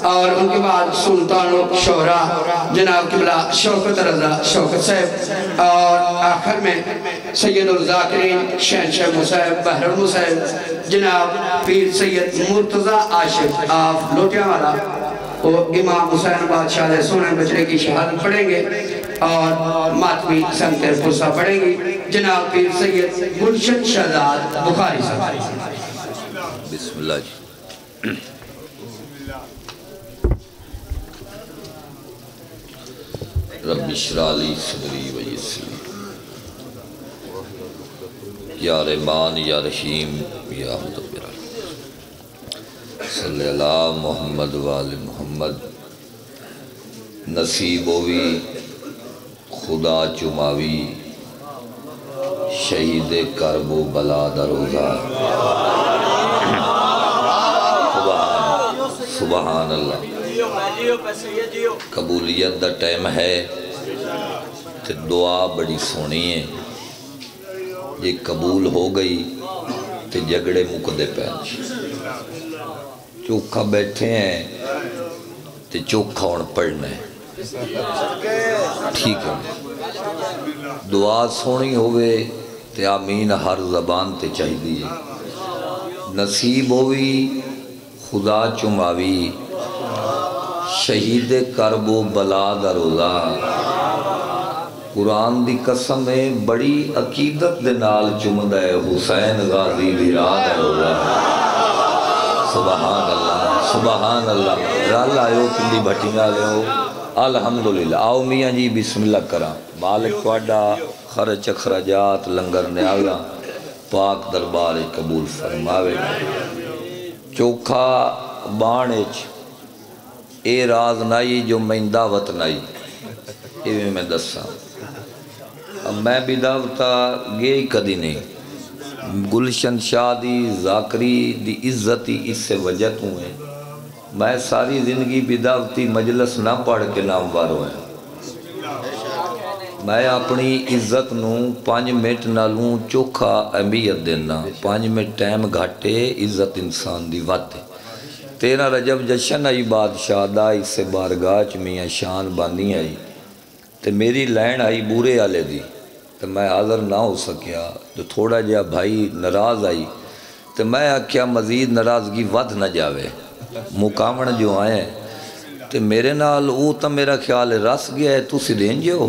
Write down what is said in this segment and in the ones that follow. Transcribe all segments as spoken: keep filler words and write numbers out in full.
اور ان کے بعد سلطان و شورا جناب قبلہ شوکت رضا شوکت صاحب، اور آخر میں سید الذاکرین شہنشاہ مصعب بحر المصعب جناب پیر سید مرتضی عاشق آف لوٹیاں والا، وہ امام حسین بادشاہ علیہ سونے بچڑے کی شہادت پڑھیں گے اور ماتمی سنت فرسہ پڑھیں گی جناب پیر سید گلشن شہزاد بخاری صاحب۔ بسم اللہ جی۔ رب اشرح لی صدری ویسر یا رحمان یا رحیم یا مدبر صلی اللہ محمد وآل محمد۔ نصیب ہوئی خدا چماوی شہید کرب و بلا دا روزہ۔ سبحان اللہ۔ قبولیت دا ٹائم ہے تے دعا بڑی سونی ہے، یہ قبول ہو گئی تے جگڑے مکدے پہنچ چوکھا بیٹھے ہیں تے چوکھا ان پڑھنا ہے، ٹھیک ہے۔ دعا سونی ہوئے تے آمین ہر زبان تے چاہی دیئے۔ نصیب ہوئی خدا چماوی شہید کرب و بلا دا روزہ۔ قرآن دی قسم ہے بڑی عقیدت دے نال چمدہ ہے حسین غازی بھرا دا روزہ۔ سبحان اللہ سبحان اللہ۔ رال آئیو پنڈی بھٹیاں لے ہو الحمدللہ۔ آؤ میاں جی بسم اللہ کرام۔ مالک واڈا خرچ اخراجات لنگر نیالا پاک دربار قبول فرماوے۔ چوکھا بانچ اے راز نائی جو میں دعوت نائی، یہ میں دسا میں بھی دعوتا گئی کدی نہیں۔ گلشن شاہ دی ذاکری دی عزتی اس سے وجہ تو ہیں، میں ساری زندگی بھی دعوتی مجلس نہ پڑھ کے ناموار ہوئے۔ میں اپنی عزت نوں پانچ منٹ نالوں چوکھا اہمیت دینا، پانچ منٹ ٹائم گھاٹے عزت انسان دی وات ہے۔ تیرہ رجب جشن آئی بادشاہ دا اس سے بارگاہ چ میاں شان باندھی آئی تے میری لین آئی بورے آلے دی تے میں حاضر نہ ہو سکیا، جو تھوڑا جہا بھائی ناراض آئی تے میں آکھیا مزید ناراضگی ود نہ جاوے، مقامن جو آئے تے میرے نال او تا میرا خیال رس گیا ہے، تو سی دین جو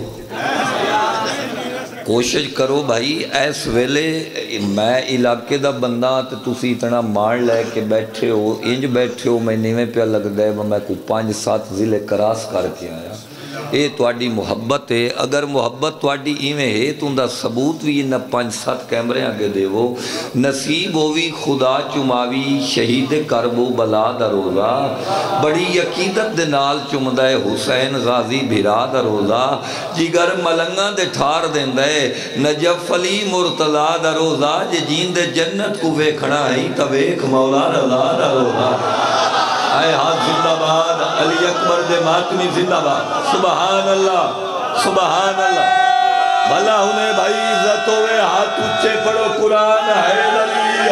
کوشش کرو بھائی۔ ایس ویلے میں علاقے دا بندہ تے تسی اتنا مار لے کے بیٹھے ہو، انج بیٹھے ہو، میں نیویں پہ لگ دے میں کو پانچ سات ضلع کراس کر کے آیا۔ اے تواڈی محبت ہے، اگر محبت تواڈی ایویں ہے تو ان دا ثبوت بھی نہ پانچ سات کیمرے آگے دے وہ۔ نصیب ہوئی خدا چماوی شہید کرب و بلا دا روزہ، بڑی عقیدت دے نال چمدہ ہے حسین غازی بھرا دا روزہ، جگر ملنگاں دے ٹھار دین دے نجف علی مرتضی دا روزہ، جے جین دے جنت کو ویکھنا ہے تا ویکھ مولا رضا دا روزہ۔ اے ہاتھ زندہ باد، علی اکبر دے ماتمی زندہ باد۔ سبحان اللہ سبحان اللہ۔ بھلا انہیں بھائی عزت ہوئے ہاتھ اچھے پڑھو قرآن ہے علی۔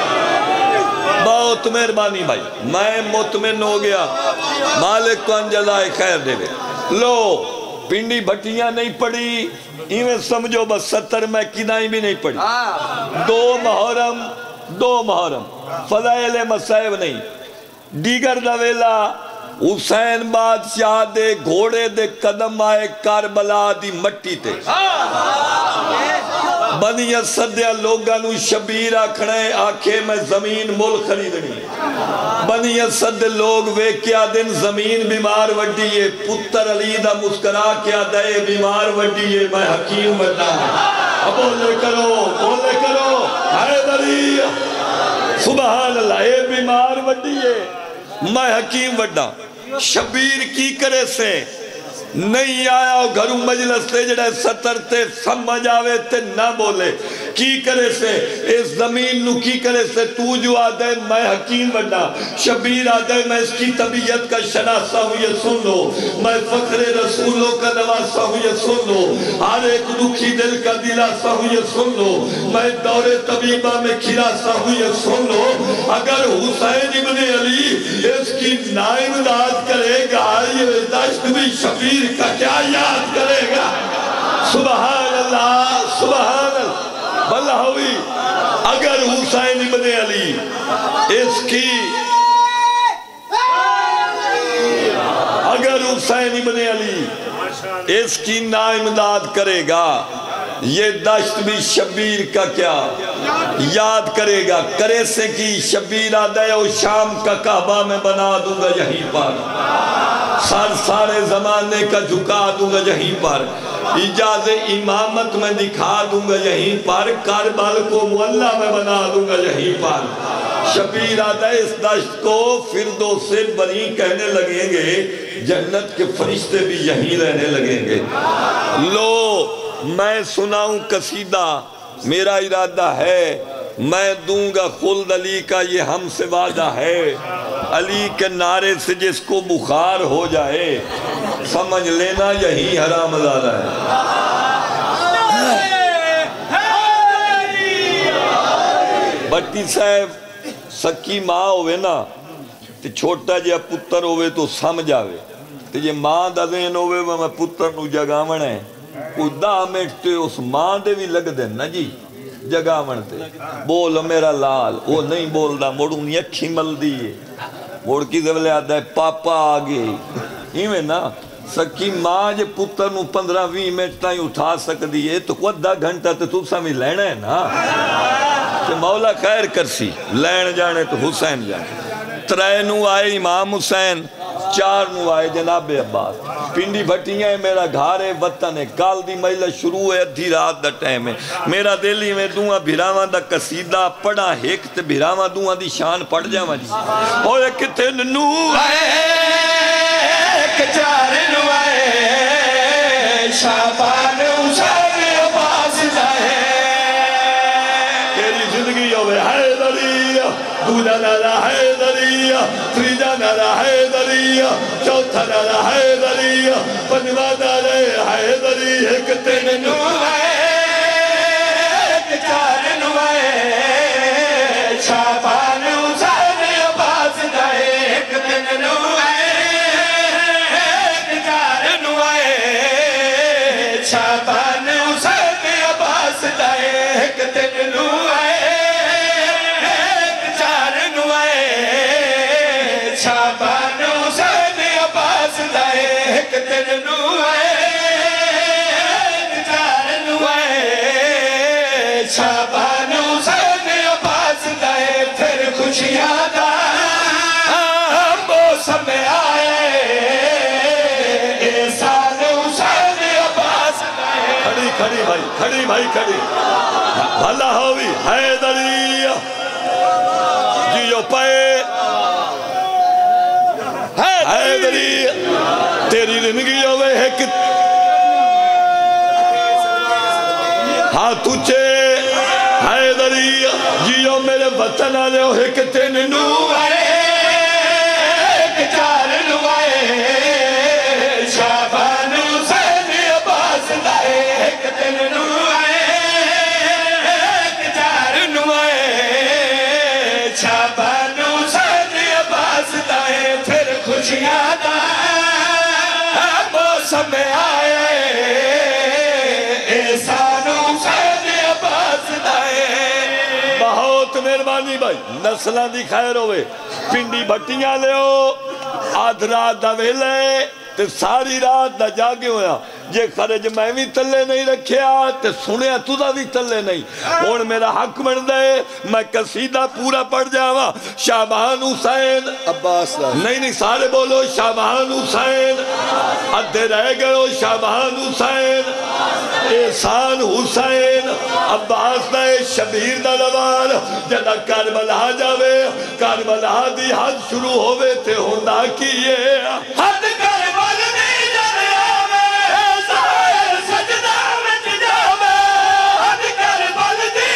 بہت مہربانی بھائی، میں مطمئن ہو گیا، مالک تو انجزائے خیر دے دے۔ لو پنڈی بھٹیاں نہیں پڑھی، ایویں سمجھو بس ستر میں کدائیں بھی نہیں پڑھی۔ دو محرم دو محرم فضائل مصائب نہیں۔ دیگر دا ویلا حسین بادشاہ دے گھوڑے دے قدم آئے کربلا دی مٹی تے، بنی اسدیا لوگانو شبیر آکھنے آکھے میں زمین مول خریدنی، بنی اسد لوگ ویکیا دن زمین بیمار وڈیے، پتر علی دا مسکرا کیا دے بیمار وڈیے، میں حکیم وڈا اب بولے کرو بولے کرو حیدری سبحان اللہ، اے بیمار وڈیے میں حکیم وڈا۔ شبیر کی کرے سے نہیں آیا گھروں مجلس تے جڑے ستر تے سمجھ آوے تے نہ بولے، کی کرے سے اس زمین نو کی کرے سے تو جو آدھے میں حکیم بنا شبیر آدھے میں اس کی طبیعت کا شناسہ ہوں یہ سن لو میں فخر رسولوں کا نواسہ ہوں یہ سن لو ہر ایک دکھی دل کا دلاسہ ہوں یہ سن لو میں دور طبیبہ میں کھلاسہ ہوں یہ سن لو اگر حسین ابن علی اس کی نائمداد کرے گا یہ دشت بھی شبیر کا کیا یاد کرے گا سبحان اللہ سبحان اللہ بلہ ہوئی اگر حسین ابن علی اس کی اگر حسین ابن علی اس کی نائمداد کرے گا یہ دشت بھی شبیر کا کیا یاد کرے گا کرے سے کی شبیر آدھے او شام کا کعبہ میں بنا دوں گا یہیں پر سر سارے زمانے کا جھکا دوں گا یہیں پر اجاز امامت میں دکھا دوں گا یہیں پر کربل کو معلّہ میں بنا دوں گا یہیں پر شبیر آدھے اس دشت کو فردوس سے بری کہنے لگیں گے جنت کے فرشتے بھی یہیں رہنے لگیں گے لو میں سناؤں قصیدہ میرا ارادہ ہے میں دوں گا خلد علی کا یہ ہم سے وعدہ ہے علی کے نعرے سے جس کو بخار ہو جائے سمجھ لینا یہی حرام زادہ ہے بٹی صاحب سکی ماں ہوئے نا تے چھوٹا جیا پتر ہوئے تو سمجھ آوے تے یہ ماں دا دین ہوئے میں پتر نو جگامن ہے کوئی دا میٹھتے اس ماں دے بھی لگ دے نا جی جگامن تے بول میرا لال وہ نہیں بول دا موڑوں نہیں اکھی مل دیئے موڑ کی زبلے آدھا ہے پاپا آگے ہی میں نا سکی ماں جے پتر نو پندرہ وی منٹ ہی اٹھا سک دیئے تو کو دا گھنٹہ تے تو سامنے لینا ہے نا کہ مولا خیر کرسی لین جانے تو حسین جانے ترے نو آئے امام حسین چار نو آئے جناب عباس پنڈی بھٹیاں ہے میرا گھارے وطن ہے کال دی مہیلہ شروع ہے ادھی رات دا ٹائم ہے میرا دلی میں دعا بھیراواں دا قصیدہ پڑھا ایک تے بھیراواں دعا دی شان پڑھ جاواں جی اور ایک تے نو آئے ایک چار نو آئے شابان حسین عباس دائے تیری زندگی ہوئے حیدریہ دولا نالا حیدریہ تریجا نالا حیدریہ چوتھا نالا حیدریہ پنجوا نالا حیدریہ ایک تین نو آئے ایک چار نو آئے شابان حسین عباس دائے ایک تین نو آئے ایک چار نو آئے شابان حسین عباس دائے ایک تین نو آئے کھڑی بھائی کھڑی بھائی کھڑی بھلا ہوئی حیدریہ جیو پائے حیدریہ تیری زندگی ہوئے ہے کہ ہاں تجھے حیدریہ جیو میرے وطن آلے ہو ہے کہ تین نو آئے ایک چار نو آئے شابان حسین عباس دائے ایک تین نو آئے ایک چار نو آئے شابان حسین عباس دائے پھر خوشیاں دائے موسم میں آئے احسان حسین عباس دائے بہت مہربانی بھائی نسلہ دی خیر ہوئے پنڈی بھٹیاں لے ہو آدھ رات دا ویلے تے ساری رات دا جاگے ہویا جے خرج میں بھی تلے نہیں رکھیا تے سنیا تو دا بھی تلے نہیں اور میرا حق بن دے میں قصیدہ پورا پڑھ جاوا شابان حسین عباس نہیں نہیں سارے بولو شابان حسین ادھے رہ گئے ہو شابان حسین احسان حسین عباس دے شبیر دا لوار جدہ کربلا جاوے کربلا دی حد شروع ہوئے تے ہوندہ کیے حد کربل دی جانے آوے ظاہر سجدہ وچ جاوے حد کربل دی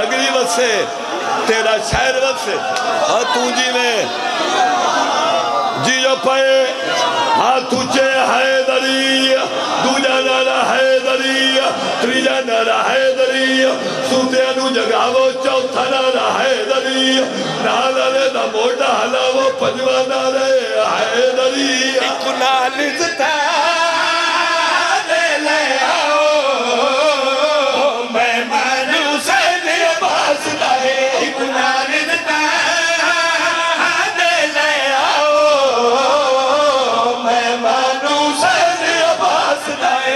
نگری وسے تیرا شہر وسے ہاں تو جی میں جیو پائے ہاں تجھے حیدری دوجا نارا حیدری تریجا نارا حیدری سوتے انو جگاو چوتھا نارا حیدری نالا رے دا موڑا حلاو پنجوہ نارا حیدری ایک نالزتا دے لے آؤ میں مانو سے لے باس دائے ایک نالزتا دے لے آؤ میں مانو سے لے باس دائے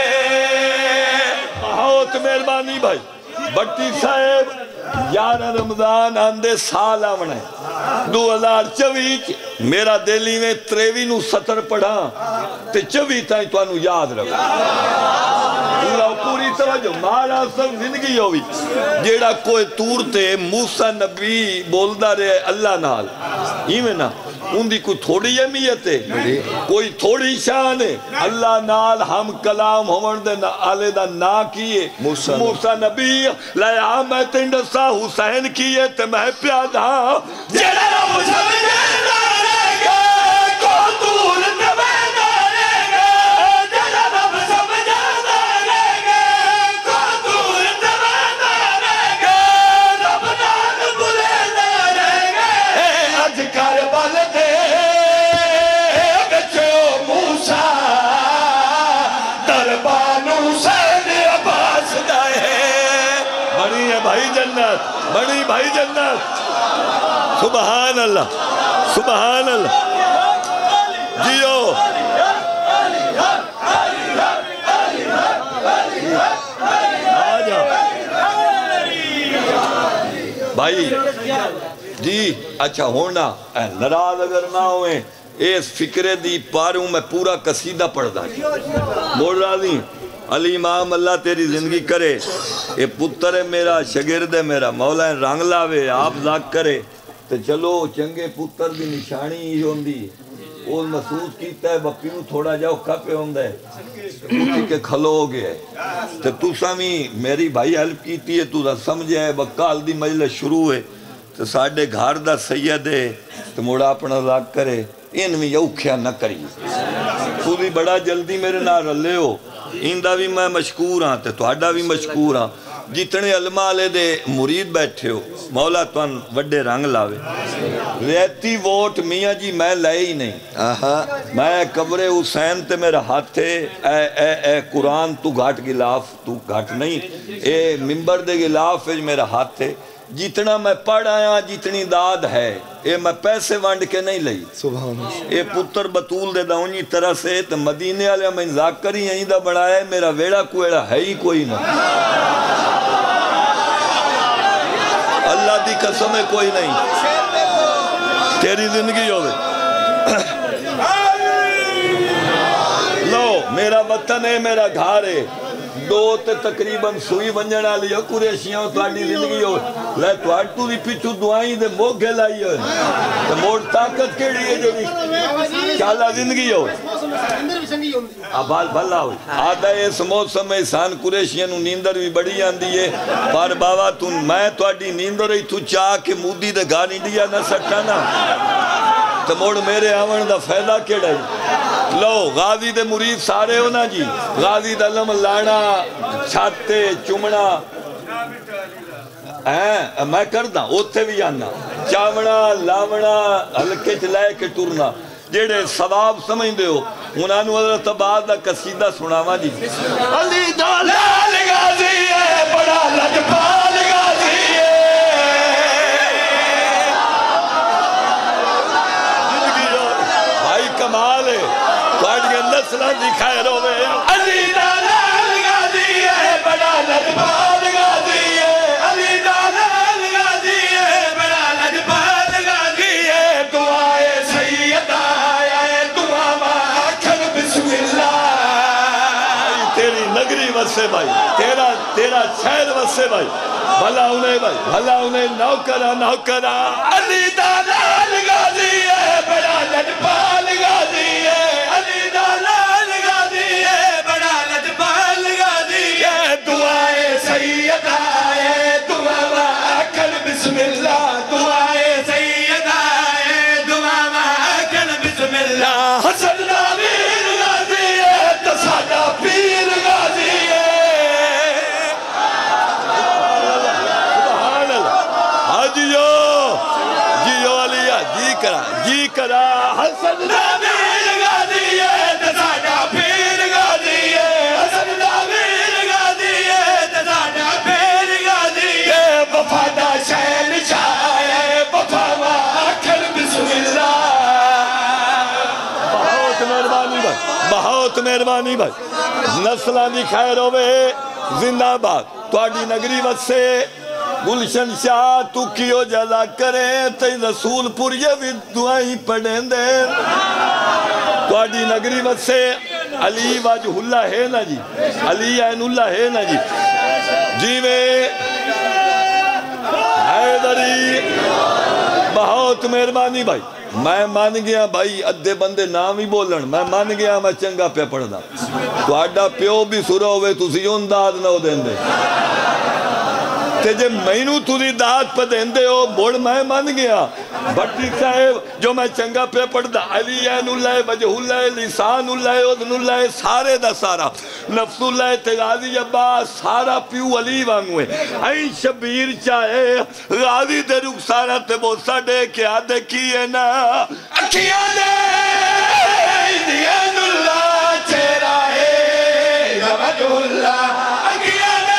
بہت مہربانی بھائی بٹی صاحب یارہ رمضان آندے سال آمنا ہے دو ہزار چویچ میرا دلی میں تریوی نو ستر پڑھا تے چوی تائیں تو انو یاد رکھا پورا پوری توجہ مارا سب زندگی ہوئی جیڑا کوئی تور تے موسیٰ نبی بولدہ رہے اللہ نال ہی میں نا ان دی کوئی تھوڑی اہمیت ہے کوئی تھوڑی شان ہے اللہ نال ہم کلام ہمن دے آلے دا نا کیے موسیٰ نبی لیا میں تندسا حسین کیے تے میں پیادا جیڑا رب سمجھے دارے گا کو دور تبے دارے گا جیڑا رب سمجھے دارے گا کو دور تبے دارے گا رب نال بلے دارے گا اج کر بل دے بچو موسیٰ دربانو سین عباس دائے بڑی ہے بھائی جنت بڑی بھائی جنت سبحان اللہ سبحان اللہ جیو آجا بھائی جی اچھا ہونا نراز اگر نہ ہوئے اس فکرے دی پاروں میں پورا قصیدہ پڑھ دا بول رہا دی علی امام اللہ تیری زندگی کرے اے پتر ہے میرا شگرد ہے میرا مولا رنگ لاوے آپ ذاک کرے تو چلو چنگے پتر دی نشانی ہی ہوندی وہ محسوس کیتا ہے بپیوں تھوڑا جاؤ کھپے ہوندہ ہے کیونکہ کہ کھلو ہو گیا ہے تو تو سامی میری بھائی ہیلپ کیتی ہے تو دا سمجھے ہے بکال دی مجلس شروع ہے تو ساڑھے گھار دا سید ہے تو موڑا اپنا ذاک کرے ان میں یو کھیا نہ کری تو بھی بڑا جلدی میرے نہ رلے ہو اندہ بھی میں مشکور ہاں تے توڑا بھی مشکور ہاں جتنے علماء لے دے مرید بیٹھے ہو مولا تو ان وڈے رنگ لاوے ریتی ووٹ میاں جی میں لائے ہی نہیں میں قبر حسین تے میرا ہاتھ تھے اے اے اے قرآن تو گھاٹ گلاف تو گھاٹ نہیں اے ممبر دے گلاف میرا ہاتھ تھے جتنا میں پڑھ آیا جتنی داد ہے اے میں پیسے وانڈ کے نہیں لئی سبحان اے پتر بطول دے داؤنی طرح سے تو مدینے والے میں ذاکری یہیں دا بڑھایا ہے میرا ویڑا کوئڑا ہے ہی کوئی نہ اللہ دی قسم ہے کوئی نہیں تیری زندگی ہوئے لو میرا وطن ہے میرا گھار ہے دو تے تقریباً سوئی بنجنا لیا قریشیاں تو آڈی زندگی ہو لے تو آڈ تو دی پیچھو دعائیں دے موگے لائی ہو تو موڑ طاقت کیڑی ہے جو دی چالا زندگی ہو آبال بھلا ہو آدھا اس موسم میں سان قریشیاں نو نیندر بھی بڑی آندی ہے پر بابا تو میں تو آڈی نیندر ہی تو چاہ کے مودی دے گھار انڈیا نہ سکتا نا تو موڑ میرے آون دا فیدہ کیڑا ہے لو غازی دے مرید سارے ہو نا جی غازی دا علم لانا چھاتے چمنا میں کردہ اوتے بھی آنا چاونا لاونا ہلکے چلائے کے ٹورنا جیڑے ثواب سمجھ دے ہو انہاں نو حضرت عباس دا قصیدہ سناوا جی علی دلال غازی ہے بڑا لجپال غازی ہے بھائی کمال ہے توڑ کے نسلہ دکھائے رو میں علی دلال غازی ہے بڑا لجپال غازی ہے علی دلال غازی ہے بڑا لجپال غازی ہے دعائے سیدہ ہے دعا ماکھر بسم اللہ تیری نگری وسے بھائی تیرا تیرا شہر وسے بھائی بھلا انہیں بھائی بھلا انہیں نوکرہ نوکرہ علی دلال غازی ہے بڑا لجپال غازی ہے علی دلال غازی ہے بڑا لجپال غازی ہے دعائے سیدہ ہے دعا جی کرا حسن دا میر غازی ہے تے ساڈا پیر غازی ہے حسن دا میر غازی ہے تے ساڈا پیر غازی ہے وفا دا شہنشاہ ہے وفا آکھن بسم اللہ بہت مہربانی بھائی بہت مہربانی بھائی نسلہ دی خیر ہوئے زندہ باد تواڈی نگری وسے گلشن شاہ تو کیو جلا کرے تے رسول پور یہ بھی دعائیں پڑھیں دے تواڈی نگری وسے علی وجہ اللہ ہے نا جی علی عین اللہ ہے نا جی جیوے حیدری بہت مہربانی بھائی میں مان گیا بھائی ادھے بندے نام ہی بولن میں مان گیا میں چنگا پہ پڑھنا تو آڈا پیو بھی سورا ہوئے تو سی انداز نہ ہو دیں دے تے جے مینو تُری داد پہ دیں دے ہو موڑ میں مان گیا بھٹی صاحب جو میں چنگا پہ پڑھدا علی عین اللہ وجہ اللہ لسان اللہ اذن اللہ سارے دا سارا نفس اللہ تے غازی عباس سارا پیو علی وانگوے این شبیر چاہے غازی دے رخسارہ تے بوسا دے کیا دے کیے نا اکھیاں دے عین اللہ چہرہ ہے وجہ اللہ اکھیاں دے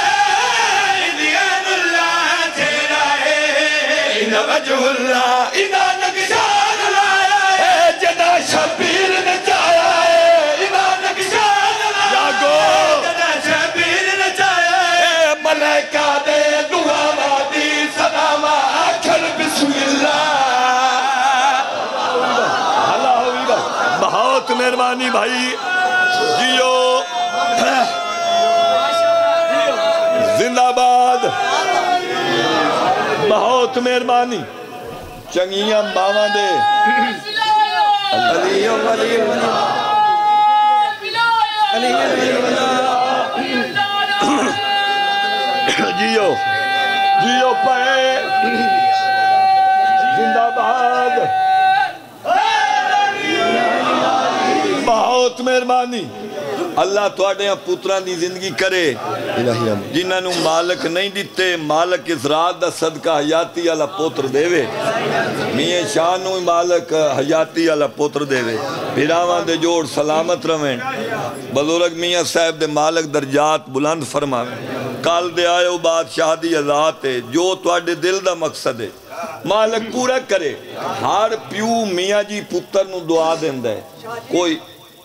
عین اللہ چہرہ ہے وجہ اللہ ادا نقشان لایا ہے جدا شبیر نچایا ہے ادا نقشان لایا ہے جدا شبیر نچایا ہے ملائکہ دے دعا وادی سلام آکھر بسم اللہ اللہ ہوئی بھائی بہت مہربانی بھائی جیو زندہ باد بہت مہربانی چنگیاں باواں دے علی علی جیو جیو پائے زندہ باد بہت مہربانی اللہ تواڈے پتران دی زندگی کرے جنہاں نو مالک نہیں دیتے مالک اس رات دا صدقہ حیاتی والا پوتر دے وے میاں شاہ نو مالک حیاتی والا پوتر دے وے بھراواں دے جوڑ سلامت رویں بزرگ میاں صاحب دے مالک درجات بلند فرما کال دے آئے بادشاہ دی ذات ہے جو تواڈے دل دا مقصد ہے مالک پورا کرے ہر پیو میاں جی پتر نو دعا دیندا ہے کوئی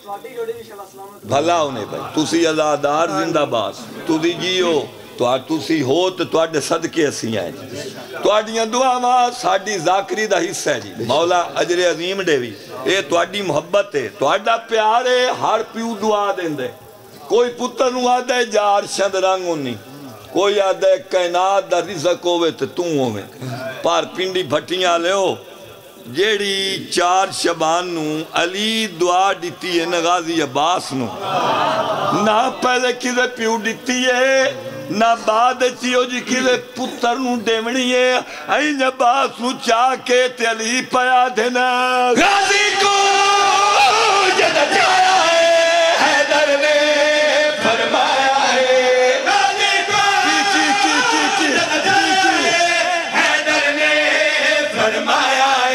بھلا ہونے بھائی تُسی ازادار زندہ باز تُسی جیو تُسی ہو تو تُواڈے صدقے اسی آئیں تُواڈیاں دعا ماں ساڑی ذاکری دا حصہ ہے جی مولا اجر عظیم ڈیوی اے تُواڈی محبت ہے تُواڈا پیار ہے ہر پیو دعا دیں دے کوئی پتر نو آدھا ہے جار شند رنگ ہونی کوئی آدھا ہے کائنات دا رزق ہوئے تے توں ہوئے پار پنڈی بھٹیاں لے ہو جیڑی چار شبان نو علی دعا دیتی ہے نغازی عباس نو نہ پہلے کدھے پیو دیتی ہے نہ بعد چیو جی کدھے پتر نو دیمنی ہے این عباس نو چاہ کے تے علی پیا دینا غازی کو جدہ چایا ہے حیدر نے فرمایا ہے غازی کو کی کی کی کی جدہ چایا ہے حیدر نے فرمایا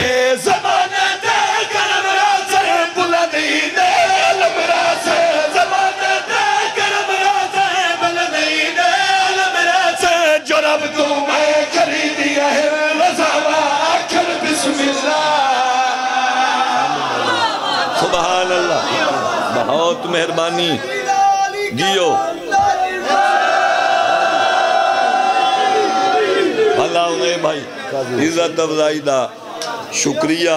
سبحان اللہ بہت مہربانی جیو بھلا انہیں بھائی عزت افضائی دا شکریہ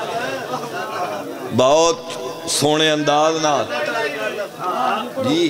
بہت سونے انداز نہ جی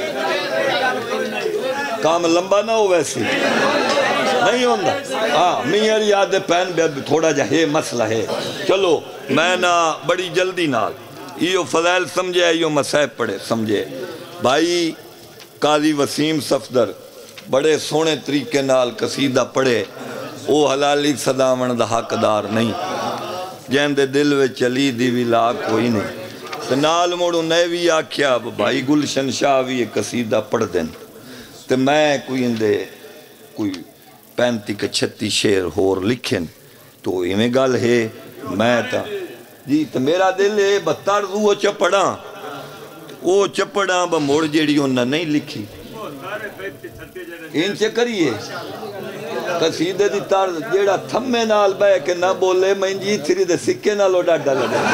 کام لمبا نہ ہو ویسے نہیں ہوندہ ہاں میئر یاد پین بے تھوڑا جا ہے مسئلہ ہے چلو میں نہ بڑی جلدی نال یہ فضائل سمجھے یہ مسائب پڑھے سمجھے بھائی قاضی وسیم صفدر بڑے سونے طریقے نال قصیدہ پڑھے او حلالی صدامن دا حقدار نہیں جہن دے دل وے چلی دی ولا کوئی نہیں نال موڑو نیوی آکھیا بھائی گلشن شاہ بھی یہ قصیدہ پڑھ دیں تو میں کوئی اندے کوئی پینتی کا چھتی شیر ہور لکھیں تو ایمیں گل ہے میں تا جی تو میرا دل ہے بتر وہ چپڑا وہ چپڑا با موڑ جیڑی انہاں نہیں لکھی ان سے کریے قصیدے دی طرز جیڑا تھمے نال بے کہ نہ بولے میں جی تھری دے سکے نال اڈا ڈالا دے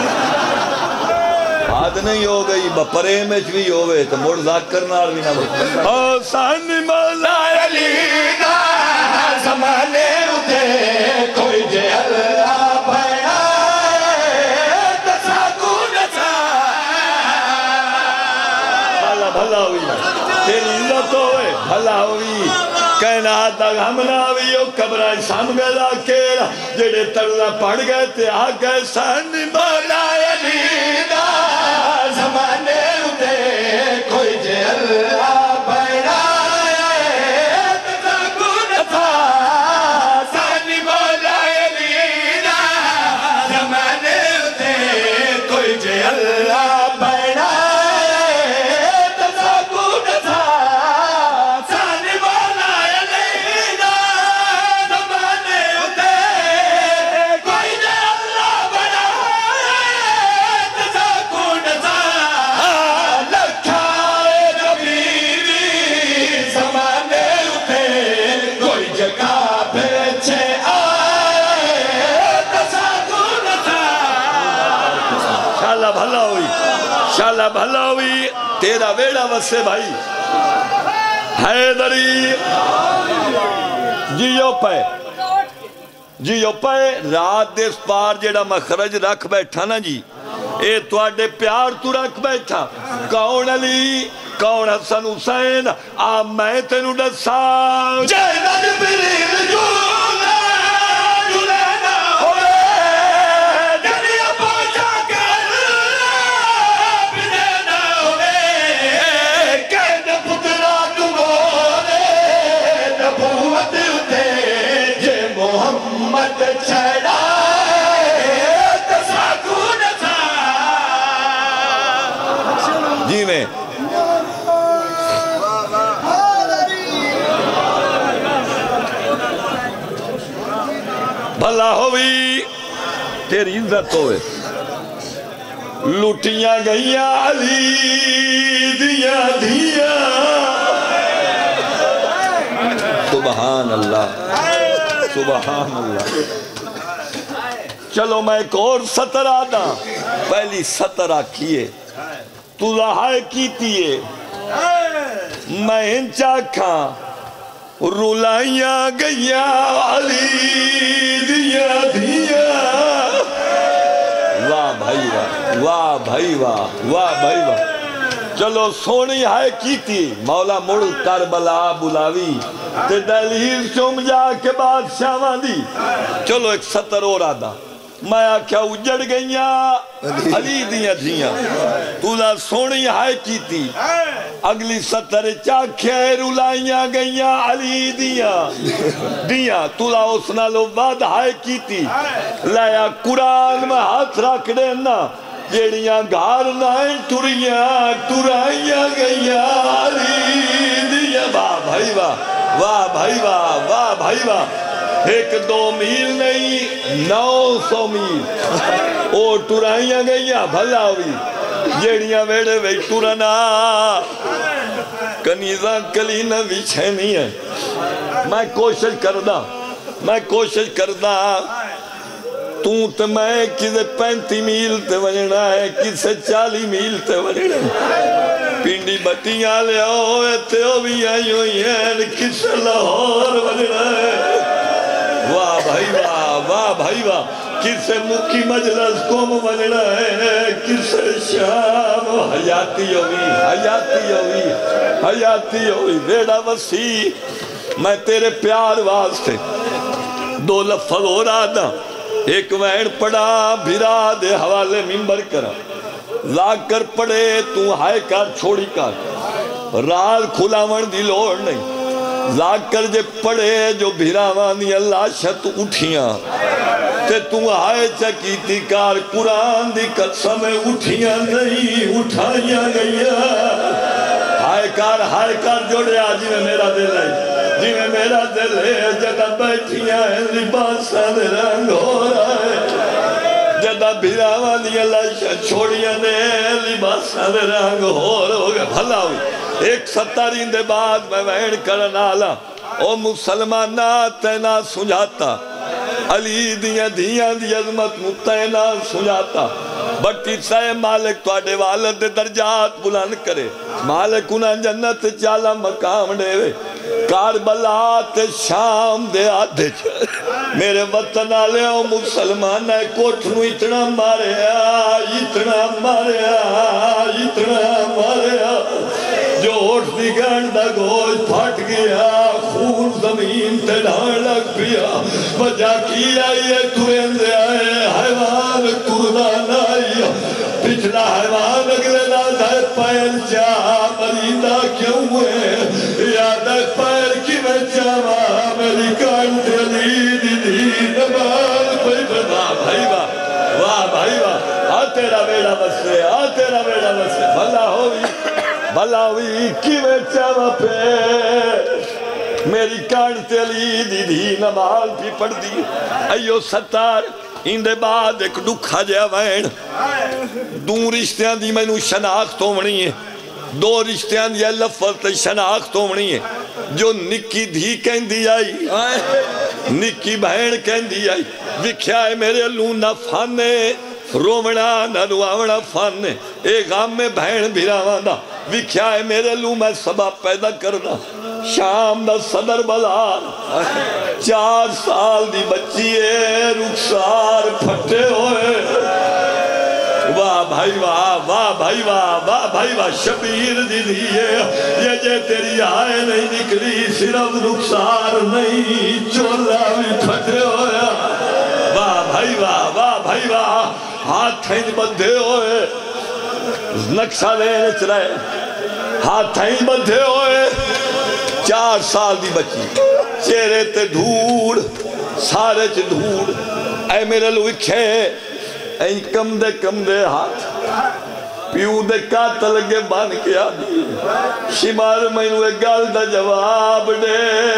آد نہیں ہو گئی با پریمچ بھی ہوئے تو موڑ ذاکر نال بھی نہ بولے او سانی مولا علی دا زمانے اتے کوئی جے اللہ بھیڑا تساکو نسا بھلا بھلا ہوئی تیری عزت ہوئے بھلا ہوئی کہنا تک ہم نہ ہوئی او کبرائیں سامگلا کیرا جڑے ترلا پڑ گئے تے آگئے سانی مولا علی دا زمانے اتے کوئی جے اللہ بھیڑا تساکو نسا سانی مولا علی دا زمانے اتے کوئی جے اللہ بھیڑا شالا بھلا ہوئی تیرا ویڑا وسے بھائی حیدری جیو پے جیو پے رات دیس پار جیڑا مخرج رکھ بیٹھا نا جی اے تواڈے پیار تو رکھ بیٹھا کون علی کون حسن حسین آ میں تینو ڈسا جیدہ جبریل جولا جولینا ہوئے دنیا پہنچا کر بنینا ہوئے کہنے پترا تمہورے نبوت اتے جے محمد چھڑا تساکون تھا جی میں بھلا ہوئی تیری عزت ہوئے لٹیاں گئیاں علی دیا دیا سبحان اللہ سبحان اللہ چلو میں ایک اور سطر آدھا پہلی سطر آکھیے تو لہائے کیتیے میں انچا کھاں رولائیاں گئیاں علی دیا دیا واہ بھائی واہ واہ بھائی واہ واہ بھائی واہ چلو سونی ہائے کی تھی مولا مڑ کربلا بلاوی تے دہلیز چوم جا کے بادشاہ واندی چلو ایک سطر اور آدھا میں آکھیا اجڑ گئیاں علی دیاں دیاں تولا سونی ہائے کی تھی اگلی سطر چاکھے رولائیاں گئیاں علی دیاں دیاں تولا اس نالو وعد ہائے کی تھی لایا قرآن میں ہاتھ رکھ دینا جیڑیاں گھار نائیں ٹوریاں ٹورائیاں گئیاں علی دیاں واہ بھائی واہ واہ بھائی واہ واہ بھائی واہ ایک دو میل نہیں نو سو میل او ٹورائیاں گئیاں بھلا ہوئی جیڑیاں ویڑے وے ٹورنا کنیزاں کلینا ویچھے نہیں ہے میں کوشش کردہ میں کوشش کردہ تو تے میں کسے پینتی میل تے وجنا ہے کسے چالی میل تے وجنا ہے پینڈی بٹیاں لے ہوئے تے ہو بھی آئی ہوئی ہیں کسے لاہور وجنا ہے واہ بھائی واہ واہ بھائی واہ کسے مکی مجلس کوم وجنا ہے کسے شام حیاتی ہوئی حیاتی ہوئی حیاتی ہوئی ویڑا وسیع میں تیرے پیار واسطے دو لفظ ہو رہا تھا ایک وین پڑا بھرا دے حوالے ممبر کرا لاگ کر پڑے تو ہائے کار چھوڑی کار رال کھلا ون دی لوڑ نہیں لاگ کر جے پڑے جو بھراوانی اللہ شت اٹھیاں تے تو ہائے چکیتی کار قرآن دی قسم اٹھیاں نہیں اٹھائیاں گئیاں ہائے کار ہائے کار جوڑے آجی میں میرا دل ہے جی میں میرا دل ہے جگہ بیٹھیاں ہیں لباسہ دے رنگ ہو رہا ہے دا بھیراواں دیا لاشا چھوڑیاں نے لباساں دے رنگ ہور ہو گئے بھلا ہوئی ایک ستارین دے بعد میں وین کرنا آلا او مسلمانہ تینا سنجاتا علی دیاں دیاں دی عظمت متینا سنجاتا بٹی سائے مالک تو آڈے والد دے درجات بلند کرے مالک انہاں جنت چالا مقام دے وے کاربلا تے شام دے آدھے میرے وطن آلے ہوں مسلمان ہے کوٹھ نو اتنا مارے آ اتنا مارے آ اتنا مارے آ جو اٹھ دی گنڈ دا گوش پھٹ گیا خون زمین تے ڈھان لگ پیا بجا کی آئیے تورین دے آئے حیوان تردان آئی پچھلا حیوان اگلے نہ دائے پیر جا مریدہ کیوں ہوئے یاد ہے پیر کی میں جاوا میری کانٹ علی دی دی نمال کوئی واہ بھائی واہ واہ بھائی واہ آ تیرا بیڑا بسے آ تیرا بیڑا بسے بھلا ہوئی بھلا ہوئی کی میں جاوا پیر میری کانٹ علی دی دی نمال بھی پڑھ دی ایو ستار اندے بعد ایک دکھا جیا وین دون رشتیاں دی میں نو شناخت ہونی ہے دو رشتیاں دی لفظ تے شناخت ہونی ہے جو نکی دھی کہن دی آئی نکی بہن کہن دی آئی وکھیا ہے میرے لونہ فانے رومنا نہ رواونا فانے ایک غام میں بہن بھیراوان دا وکھیا ہے میرے لوں میں سبب پیدا کرنا شام دا صدر بلار چار سال دی بچی ہے رخسار پھٹے ہوئے واہ بھائی واہ واہ بھائی واہ واہ بھائی واہ شبیر دی دیئے یہ جے تیری آئے نہیں نکلی صرف رخسار نہیں چولا بھی پھٹے ہوئے واہ بھائی واہ واہ بھائی واہ ہاتھیں بندھے ہوئے نقشہ لینے چلائے ہاتھیں بندھے ہوئے چار سال دی بچی چہرے تے دھوڑ سارے چے دھوڑ اے میرے لوکھے این کم دے کم دے ہاتھ پیو دے قاتل کے بان کیا دی شمار میں نوے گال دا جواب دے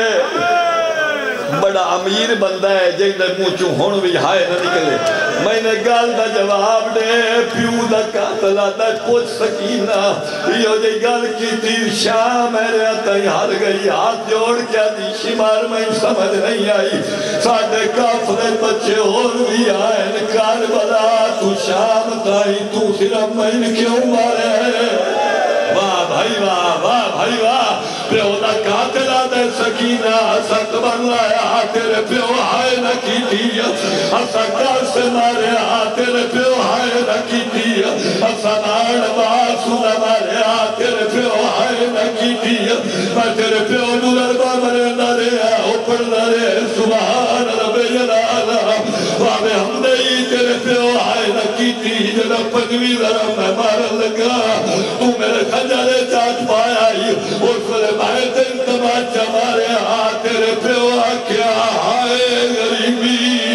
بڑا امیر بندہ ہے جائیں دے موچو ہون بھی ہائے نہ نکلے میں نے گال دا جواب دے پیو دا قاتل آتا ہے پوچھ سکینہ یہ جائیں گال کی تیر شاہ میرے آتا ہی ہار گئی ہاتھ جوڑ کیا دی شمار میں سمجھ نہیں آئی ساڑھے کافرے بچے اور بھی آئے نکار بلا تو شام تائی تو صرف میں کیوں مارے واہ بھائی واہ واہ بھائی واہ پیو دا قاتل آدھے سکینہ ست بن لایا تیرے پیو ہائے نہ کی دیا اسا کار سے مارے تیرے پیو ہائے نہ کی دیا اسا نان باسو نہ مارے تیرے پیو ہائے نہ کی دیا میں تیرے پیو نور با مرے نہ رہا اوپر نہ رہے سبحان رب جلالہ وابے ہم نہیں تیرے پیو ہائے نہ کی دی جنہ پنوی ذرا میں مارا لگا تو میرے خجالے چاٹ پایا ہی اور سرے بھائی تین تماچہ مارے ہاں تیرے پیو کیا ہائے غریبی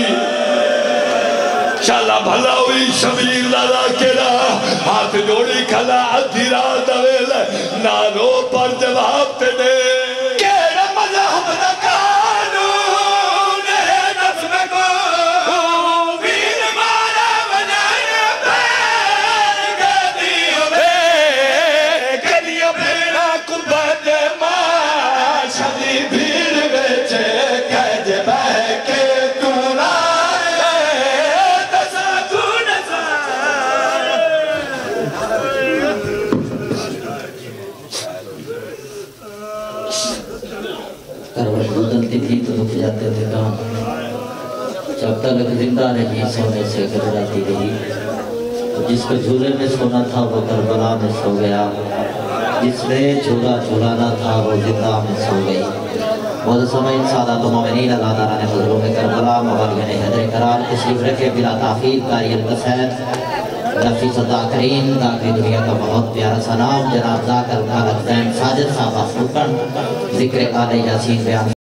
شالا بھلا ہوئی شبیر لالا کیڑا ہاتھ جوڑی کھلا ادھی رات دویل نانو پر جواب تے دے کیڑا مذہب دا قانون ہے نظم کو ویر مارا بنایا پیر گدیوں میں گدیوں پیڑا قربت ماں شدی بھیڑ بیچے کہج بہ کے کونہ کروٹ بدلتی تھی تو رک جاتے تھے کام جب تک زندہ رہی سونے سے گزراتی رہی جس کو جھولے میں سونا تھا وہ کربلا میں سو گیا جس نے جھولا جھولانا تھا وہ زندہ میں سو گئی بہت سمعین سادات و مومنین اللہ تعالیٰ نے حضروں میں کربلا مغالین حضر قرار تشریف رکھے بلا تاخیر قاری القصید نفیس ذاکرین داخلی دنیا کا بہت پیارا سلام جناب ذاکر مالک زین ساجد صاحب افروکن ذکر آل یاسین بیان